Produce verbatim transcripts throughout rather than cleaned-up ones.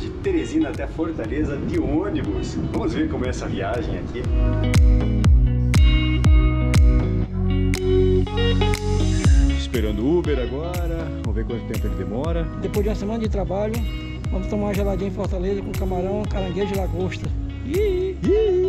de Teresina até Fortaleza de ônibus. Vamos ver como é essa viagem aqui. Esperando o Uber agora, vamos ver quanto tempo ele demora. Depois de uma semana de trabalho, vamos tomar uma geladinha em Fortaleza com camarão, caranguejo e lagosta. Ih, ih.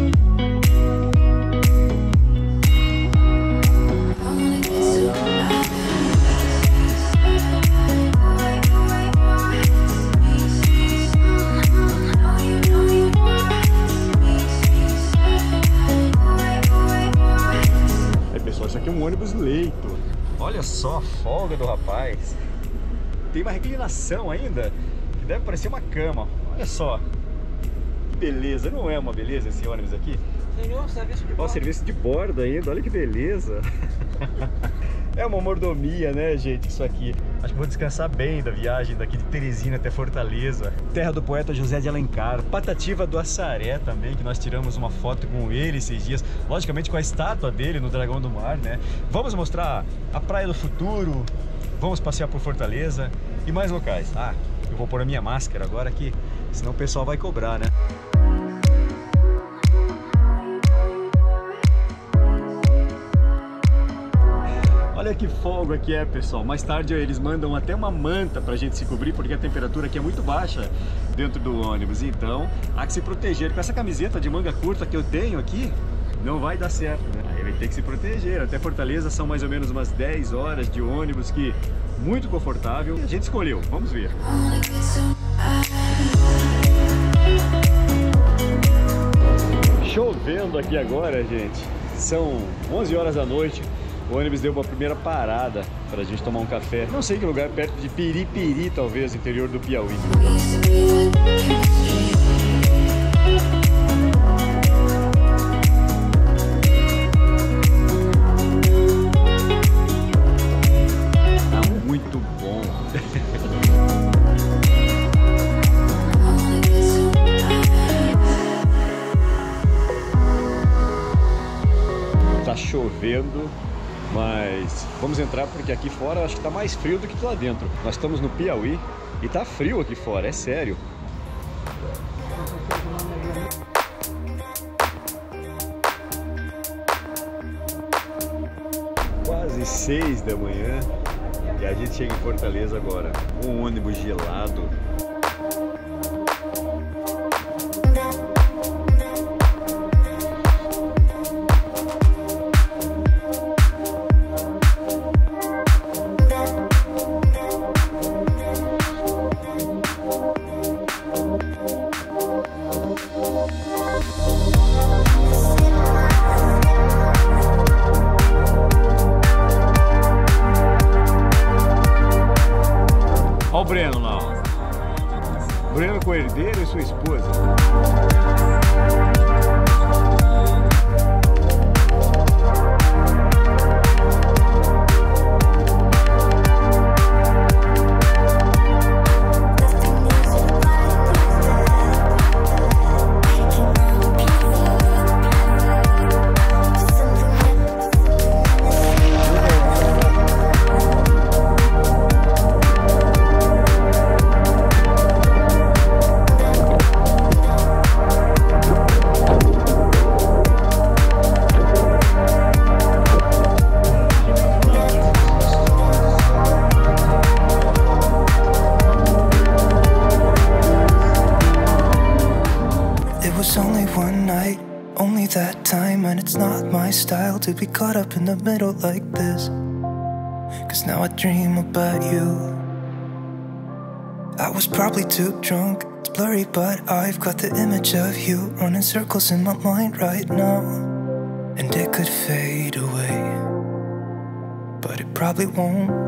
Aí pessoal, isso aqui é um ônibus leito. Olha só a folga do rapaz. Tem uma reclinação ainda, que deve parecer uma cama. Olha só. Que beleza, não é uma beleza esse ônibus aqui? Senhor, serviço de bordo. Ó, serviço de bordo ainda, olha que beleza. É uma mordomia, né, gente, isso aqui. Acho que vou descansar bem da viagem daqui de Teresina até Fortaleza. Terra do poeta José de Alencar. Patativa do Assaré também, que nós tiramos uma foto com ele esses dias. Logicamente com a estátua dele no Dragão do Mar, né? Vamos mostrar a Praia do Futuro. Vamos passear por Fortaleza e mais locais. Ah, eu vou pôr a minha máscara agora aqui, senão o pessoal vai cobrar, né? Olha que folga que é, pessoal. Mais tarde eles mandam até uma manta pra gente se cobrir, porque a temperatura aqui é muito baixa dentro do ônibus. Então, há que se proteger. Com essa camiseta de manga curta que eu tenho aqui, não vai dar certo, né? Aí vai ter que se proteger. Até Fortaleza são mais ou menos umas dez horas de ônibus, que muito confortável. A gente escolheu, vamos ver. Chovendo aqui agora, gente. São onze horas da noite. O ônibus deu uma primeira parada para a gente tomar um café. Não sei que lugar, perto de Piripiri, talvez, interior do Piauí. Tá muito bom. Tá chovendo. Mas vamos entrar porque aqui fora eu acho que tá mais frio do que lá dentro. Nós estamos no Piauí e tá frio aqui fora, é sério. Quase seis da manhã e a gente chega em Fortaleza agora. Um ônibus gelado. Olha o Breno lá, ó. Breno com o herdeiro e sua esposa. That time, and it's not my style to be caught up in the middle like this. Cause now I dream about you. I was probably too drunk, it's blurry, but I've got the image of you running circles in my mind right now. And it could fade away, but it probably won't.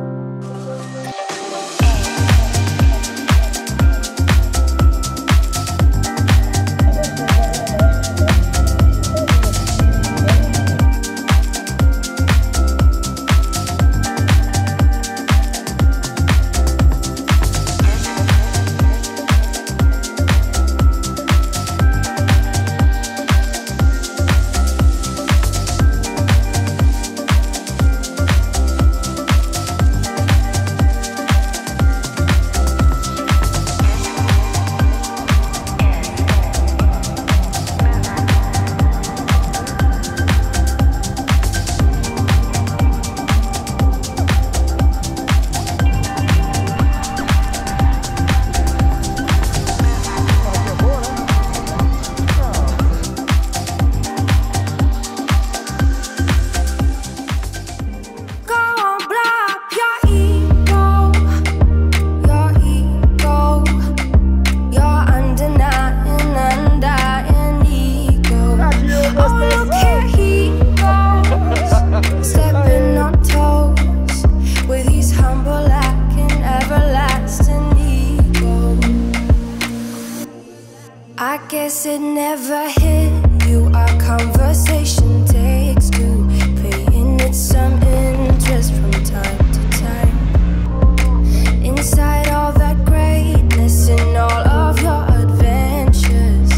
I guess it never hit you. Our conversation takes two, paying it some interest from time to time. Inside all that greatness and all of your adventures,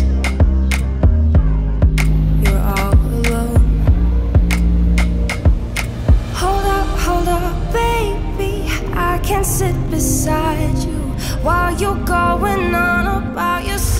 you're all alone. Hold up, hold up, baby, I can sit beside you while you're going on about yourself.